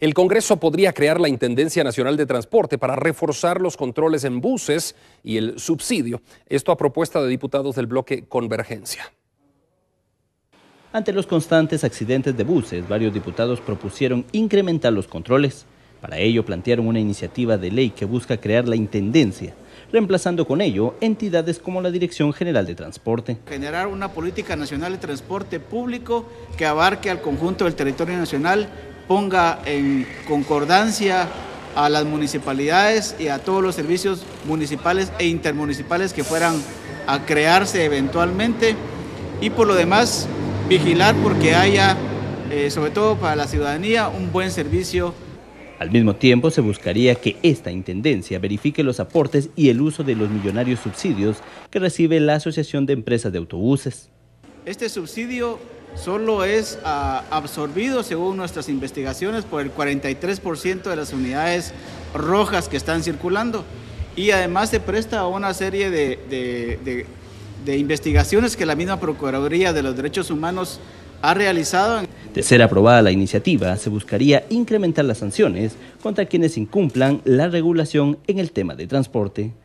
El Congreso podría crear la Intendencia Nacional de Transporte para reforzar los controles en buses y el subsidio. Esto a propuesta de diputados del bloque Convergencia. Ante los constantes accidentes de buses, varios diputados propusieron incrementar los controles. Para ello plantearon una iniciativa de ley que busca crear la Intendencia, reemplazando con ello entidades como la Dirección General de Transporte. Generar una política nacional de transporte público que abarque al conjunto del territorio nacional, ponga en concordancia a las municipalidades y a todos los servicios municipales e intermunicipales que fueran a crearse eventualmente, y por lo demás vigilar porque haya, sobre todo para la ciudadanía, un buen servicio. Al mismo tiempo, se buscaría que esta intendencia verifique los aportes y el uso de los millonarios subsidios que recibe la Asociación de Empresas de Autobuses. Este subsidio solo es absorbido, según nuestras investigaciones, por el 43% de las unidades rojas que están circulando, y además se presta a una serie de investigaciones que la misma Procuraduría de los Derechos Humanos ha realizado. De ser aprobada la iniciativa, se buscaría incrementar las sanciones contra quienes incumplan la regulación en el tema de transporte.